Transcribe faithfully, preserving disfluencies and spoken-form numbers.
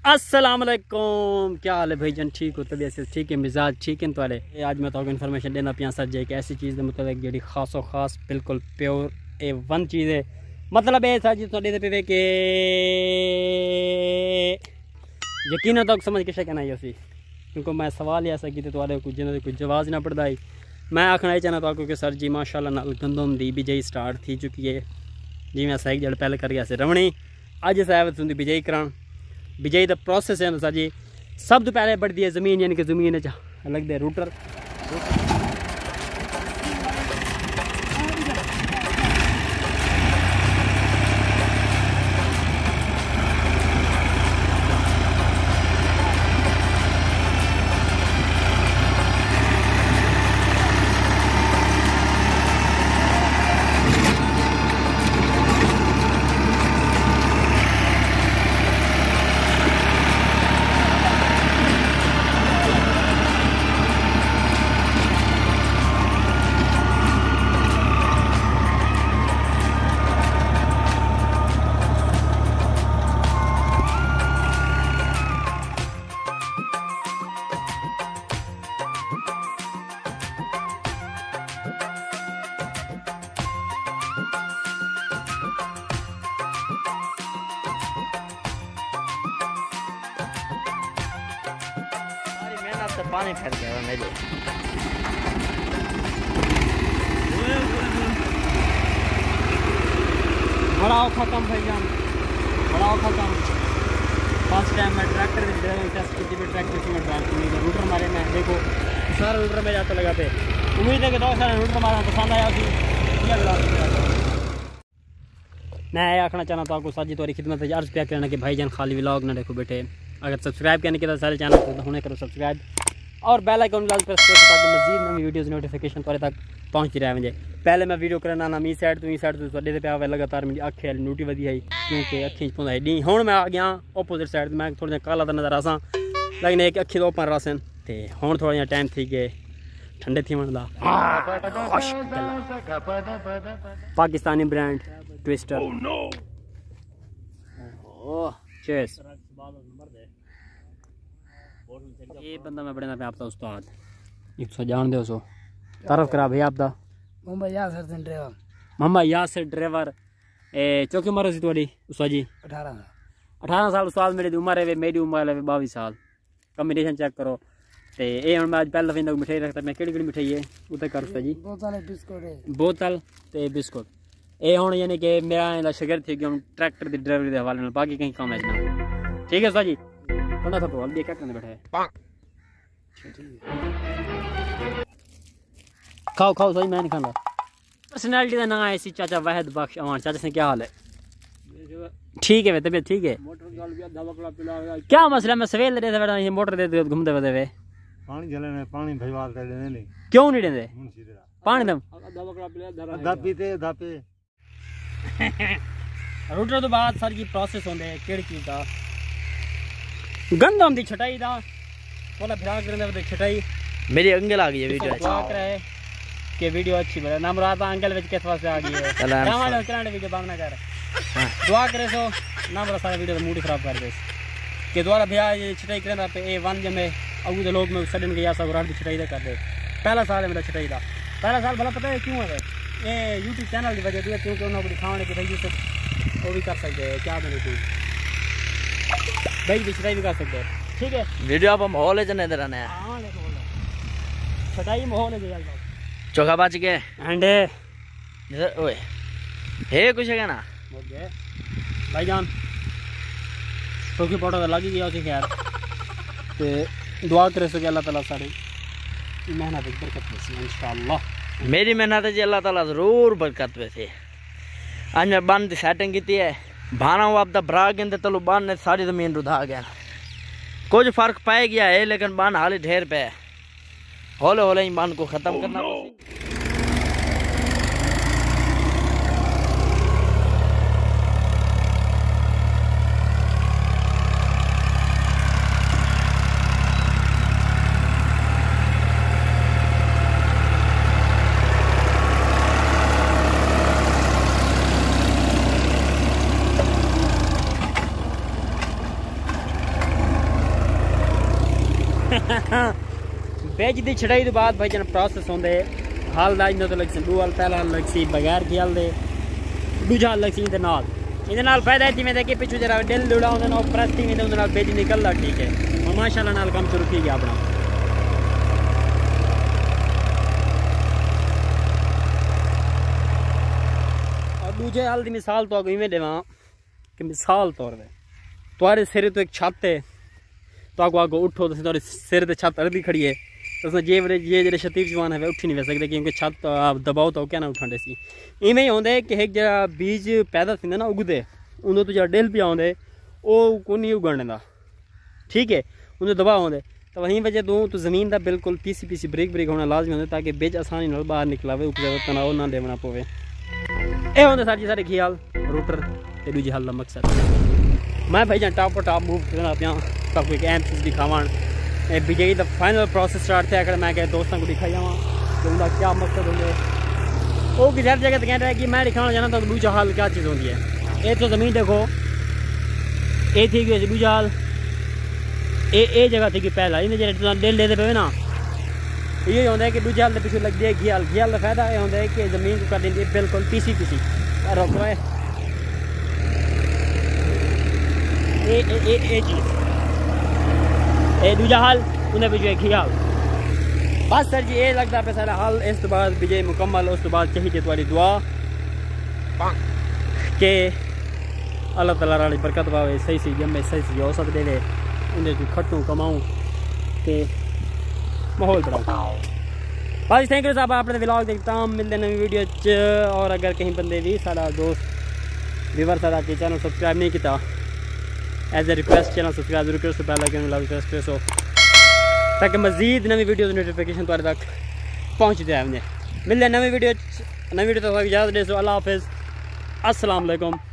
अस्सलाम वालेकुम, क्या हाल है भाईजान? ठीक हो? तबीयत से ठीक है? मिजाज ठीक है? तो आज मैं तो इन्फॉर्मेशन देना पिया सर जी एक ऐसी चीज़ के मतलब जी खासो खास बिल्कुल प्योर ए वन चीज़ है। मतलब ये सर जी थोड़े पे के यकीन तो समझ किसे कहना है सी, क्योंकि मैं सवाल ऐसा कि तो कुछ कुछ जवाब ना पड़ता है। मैं आखना ही चाहना तो क्योंकि सर जी माशाल्लाह नाल गंदम दी बिजाई स्टार्ट थी चुकी है। जी मैं असा एक जड़ पहले कर गया से रवणी अज साहब तुंदी बिजाई करान। बिजाई का प्रोसेस है सर जी सब तो पहले बढ़ती है ज़मीन, यानी कि ज़मीन लगते रूटर। तो पानी फैल गया मेरे बड़ा औखा काम भाईजान, बड़ा औखा काम। फर्स्ट टाइम मैं ट्रैक्टर की ड्राइविंग टेस्ट की थी, ट्रैक्टर की मैं ड्राइव की रूटर मारे मैं देखो सारा रूटर में जाता लगा पे। उम्मीद है कि दो सारे रूटर मारा पसंद आया उसी मैं आखना चाहना था आपको सर जी तुम्हारी खिदमत अर्ज क्या करना कि भाईजान खाली व्लॉग ना देखो बेटे। अगर सब्सक्राइब करने के बाद सारे चैनल को होने करो सब्सक्राइब और बेल आइकन लाल प्रेस करो ताकि मजीद नई वीडियोस नोटिफिकेशन तुम्हारे तक पहुंचती रहे। मुझे पहले मैं वीडियो करना ना मी साइड तो ई साइड तो थोड़े पे आवे लगातार मेरी अख वाली नोटी वधी आई क्योंकि अखी पौंदा डी हुण मैं आ गया ओपोजिट साइड। मैं थोड़ा काला तो नजर आसा लेकिन एक अखी तो ओपन रासन ते हुण थोड़ा जिहा टाइम थी गए ठंडे थी वन दा Pakistani brand Twister. Oh no oh cheers. ये बंदा मैं बड़े पे आपका उस्ताद एक सौ जान दो सो तारफ करा भाई आपका मोहम्मद यासिर ड्राइवर मोहम्मद यासिर ड्राइवर। ए चौकी उम्र सी थोड़ी उस्ताद जी? अठारह अठारह साल उस्ताद मेरी उम्र है, मेरी उम्र है बाईस साल। कॉम्बिनेशन चेक करो तो ये हम मैं अज पहले दफे मिठाई रखता मैं केड़ी केड़ी मिठाई है उते कर उस्ताद जी? बोतल बिस्कुट है बोतल ते बिस्कुट। ये हुण यानी कि मेरा शिगर थी कि हम ट्रैक्टर की ड्राइवरी के हवाले बाकी कहीं काम है ना। ठीक है उस्ताद जी पंद्रह सौ बोल दिया क्या करने बैठे है खाओ खाओ सही मैं नहीं खाना। पर्सनैलिटी का नाम है ऐसी चाचा वाहिद बख्श अमान। चाचा से क्या हाल है? ठीक है तबीयत ठीक है? क्या मसला? मैं सवेल दे बैठा ये मोटर दे दे घूमते हुए वे पानी जले पानी भजवाल दे नहीं क्यों नहीं देंदे पानी दम दा पीते दा पे रूटर तो बाद सर की प्रोसेस होंदे केड़ी चीज दा गंदम दी छटाई दा बोला फिराक करने दे छटाई। मेरी अंगल आ गई है वीडियो दुआ करे कि वीडियो अच्छी बने ना मुराद अंगल विच किस वास्ते आ गई है रामा कराने वीडियो बनना कर दुआ करे सो ना बड़ा सारा वीडियो मूड खराब कर दे कि दोबारा भैया ये छटाई करना पे ए वन जमे अगू दे लोग में सडन के या सब रात दी छटाई दा कर दे। पहला साल है मेरा छटाई दा पहला साल भला पता है क्यों है ये यूट्यूब चैनल की वजह से क्योंकि उन्होंने दिखाने कि भाई सब वो भी कर सकते हैं क्या बने तू भाई भी छटाई भी कर सकते हैं। ठीक है वीडियो आप माहौल है जने इधर आने छटाई माहौल है चोखा बच गए अंडे ओए हे कुछ है ना भाईजान चौकी पाउडर तो लग ही गया उसी खैर तो दुआ करे सके अल्लाह ताला सारी मेहनत बरकत दे इंशाअल्लाह। मेरी मेहनत जी अल्लाह ताला जरूर बरकत वैसे आज मैं बन की सैटिंग की है भाना वो आपका भरा गए तलो बन ने सारी जमीन रुधा गया कुछ फर्क पाए गया है लेकिन बन हाल ढेर पे हौले हौले ही बन को खत्म करना। बेज दी छड़ाई तो बाद भाई जन प्रोसेस होंदे हाल दा इन्ना तो लग सी दो हाल पहला हाल लग सी बगैर की हाल दे दूजा हाल लग सी इहदे नाल इहदे नाल फायदा है जिवें कि पिछू जरा दिल लुड़ा होंदा ना प्रस्ती में उहदे नाल बेज निकलदा ठीक है और माशाल्लाह नाल काम शुरू की गया अपना और दूजे हाल दी मिसाल तो इवें देवां कि मिसाल तौर पे तुम्हारे सिर तो एक छत है तो आगो आगो उठो तो तुम्हारे सिर ते छत अड़दी खड़ी है तो जे जे जे शतीफ जवान है उठी नहीं वे सकते क्योंकि छत आप दबाओ तो क्या ना उठा सी इवें ही होंदे कि एक जरा बीज पैदा थींदे ना उगदे उन्हें तो जरा डेल पिया होंदे वो कोई उगण दा ठीक है उन्हें दबा होंदे तो वहीं वजह दूँ तो ज़मीन का बिल्कुल पीसी पीसी ब्रेक ब्रेक होना लाजमी होंदे ताकि बीज आसानी नाल बाहर निकलावे उप तनाव ना देना पवे ये होंदे सारे सारे ख्याल रूटर ते दूजे हल का मकसद मैं भाई जान टॉप टॉप मूव करना पाया सबको एक अहम चीज़ दिखावन बिजली का फाइनल प्रोसेस स्टार्ट थे अगर मैं क्या दोस्तों को दिखाई जावा कि उनका क्या मकसद होंगे वो किसी जगह तो कहता है कि मैं दिखाना चाहना तो दूजा हाल क्या चीज़ होती है ये तो ज़मीन देखो ये थी कि दूजा हाल ये ये जगह थी कि पहला इन्हें जो दिल देते पे ना ये होता है कि दूजा हाल के पीछे लग जाए घियाल घियाल का फायदा ये होता है कि ज़मीन को कर देंगे बिल्कुल पीसी पीसी रोको है ये ये ये चीज़ ये दूजा हाल उन्हें बिजली खियाल बस सर जी ये लगता है सारा हाल इस तो बाद बिजली मुकम्मल उस तो बाद चाहिए तुम्हारी दुआ के अल्लाह ताला वाली बरकत पावे सही सी जमे सही सी औसत दे उन्हें जो खटूँ कमाऊँ के माहौल बढ़ाऊँ बस थैंक यू साहब आपने व्लॉग देखता हूँ मिलते नवी वीडियो च और अगर कहीं बंदे भी सारा दोस्त व्यूवर सारा के चैनल सब्सक्राइब नहीं किया as a request channel subscribe जरूर करो पहला कि रिक्वेस्ट करो ताकि मजीद नवी वीडियो नोटिफिकेशन तुम्हारे तक पहुँचते हैं मिलते हैं नवी वीडियो नवी वीडियो तक इजाज़त दे सो अल्लाह हाफिज़ अस्सलाम वालेकुम।